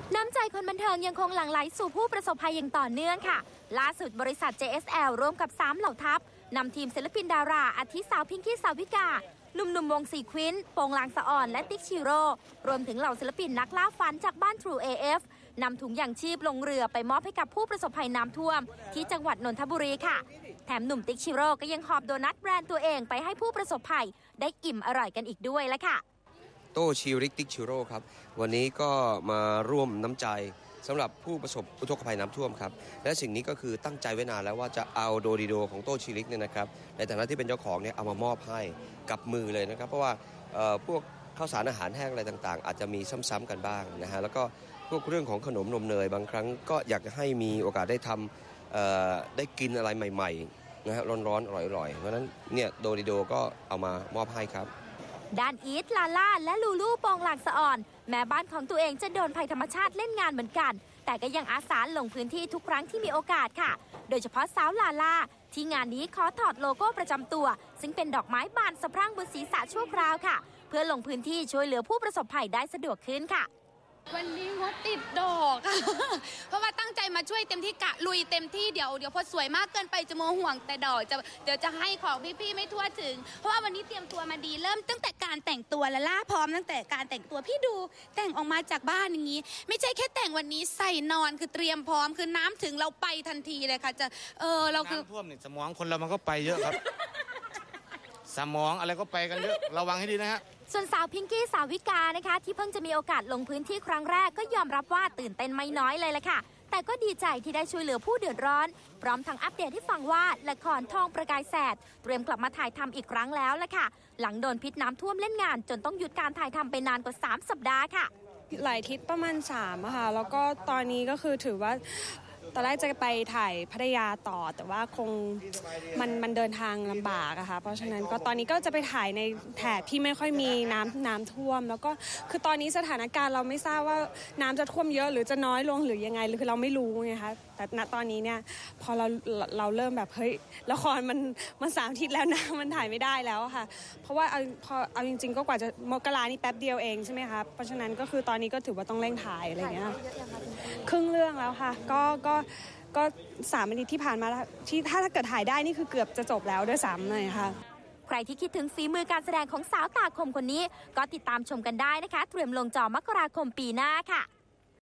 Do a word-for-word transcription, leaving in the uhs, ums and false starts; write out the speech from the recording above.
น้ำใจคนบันเทิงยังคงหลั่งไหลสู่ผู้ประสบภัยอย่างต่อเนื่องค่ะล่าสุดบริษัท เจ เอส แอล ร่วมกับสามเหล่าทัพนำทีมศิลปินดาราอาทิสาวพิงกี้สาวิกาหนุ่มหนุ่มวงซีควินโปงลางสะอ่อนและติ๊กชิโร่รวมถึงเหล่าศิลปินนักล่าฝันจากบ้าน True เอ เอฟ นำถุงยางชีพลงเรือไปมอบให้กับผู้ประสบภัยน้ำท่วมที่จังหวัดนนทบุรีค่ะแถมหนุ่มติ๊กชิโร่ก็ยังหอบโดนัทแบรนด์ตัวเองไปให้ผู้ประสบภัยได้อิ่มอร่อยกันอีกด้วยละค่ะโต้ชิริกติ๊กชิโร่ครับวันนี้ก็มาร่วมน้ำใจสำหรับผู้ประสบอุทกภัยน้ำท่วมครับและสิ่งนี้ก็คือตั้งใจไว้นานแล้วว่าจะเอาโดดิโดของโต้ชิริกเนี่ยนะครับในฐานะที่เป็นเจ้าของเนี่ยเอามามอบให้กับมือเลยนะครับเพราะว่าพวกข้าวสารอาหารแห้งอะไรต่างๆอาจจะมีซ้ำๆกันบ้างนะฮะแล้วก็พวกเรื่องของขนมนมเนยบางครั้งก็อยากจะให้มีโอกาสได้ทำได้กินอะไรใหม่ๆนะฮะร้อนๆอร่อยๆเพราะฉะนั้นเนี่ยโดดิโดก็เอามามอบให้ครับด้านอีทลาล่าและลูลูปองหลางสะอ่อนแม้บ้านของตัวเองจะโดนภัยธรรมชาติเล่นงานเหมือนกันแต่ก็ยังอาสาลงพื้นที่ทุกครั้งที่มีโอกาสค่ะโดยเฉพาะสาวลาล่าที่งานนี้ขอถอดโลโก้ประจำตัวซึ่งเป็นดอกไม้บานสะพรั่งบนศีรษะชั่วคราวค่ะเพื่อลงพื้นที่ช่วยเหลือผู้ประสบภัยได้สะดวกขึ้นค่ะวันนี้งดติดดอกค่ะเพราะว่าตั้งใจมาช่วยเต็มที่กะลุยเต็มที่เดี๋ยวเดี๋ยวพอสวยมากเกินไปจะโมห่วงแต่ดอกจะเดี๋ยวจะให้ของพี่ๆไม่ทั่วถึงเพราะว่าวันนี้เตรียมตัวมาดีเริ่มตั้งแต่การแต่งตัวและล่าพร้อมตั้งแต่การแต่งตัวพี่ดูแต่งออกมาจากบ้านอย่างนี้ไม่ใช่แค่แต่งวันนี้ใส่นอนคือเตรียมพร้อมคือน้ำถึงเราไปทันทีเลยค่ะจะเออเราคือน้ำท่วมเนี่ยสมองคนเรามันก็ไปเยอะครับสมองอะไรก็ไปกันเยอะระวังให้ดีนะฮะส่วนสาวพิงกี้สาวิกานะคะที่เพิ่งจะมีโอกาสลงพื้นที่ครั้งแรกก็ยอมรับว่าตื่นเต้นไม่น้อยเลยละค่ะแต่ก็ดีใจที่ได้ช่วยเหลือผู้เดือดร้อนพร้อมทั้งอัปเดตให้ฟังว่าละครทองประกายแสดเตรียมกลับมาถ่ายทำอีกครั้งแล้วละค่ะหลังโดนพิษน้ำท่วมเล่นงานจนต้องหยุดการถ่ายทำไปนานกว่าสามสัปดาห์ค่ะหลายทิศประมาณสามอะค่ะแล้วก็ตอนนี้ก็คือถือว่าตอนแรกจะไปถ่ายพัทยาต่อแต่ว่าคงมันมันเดินทางลำบากอะค่ะเพราะฉะนั้นก็ตอนนี้ก็จะไปถ่ายในแถบที่ไม่ค่อยมีน้ำน้ำท่วมแล้วก็คือตอนนี้สถานการณ์เราไม่ทราบว่าน้ำจะท่วมเยอะหรือจะน้อยลงหรือยังไงคือเราไม่รู้ไงคะแต่ณตอนนี้เนี่ยพอเราเราเริ่มแบบเฮ้ยละครมันมันสามอาทิตย์แล้วนะมันถ่ายไม่ได้แล้วค่ะเพราะว่าเอาพอเอาจริงๆก็กว่าจะมกรานี่แป๊บเดียวเองใช่ไหมคะเพราะฉะนั้นก็คือตอนนี้ก็ถือว่าต้องเร่งถ่ายอะไรเงี้ยครึ่งเรื่องแล้วค่ะก็ก็ก็สามอาทิตย์ที่ผ่านมาที่ถ้าถ้าเกิดถ่ายได้นี่คือเกือบจะจบแล้วด้วยซ้ำเลยค่ะใครที่คิดถึงฝีมือการแสดงของสาวตาคมคนนี้ก็ติดตามชมกันได้นะคะเตรียมลงจอมกราคมปีหน้าค่ะ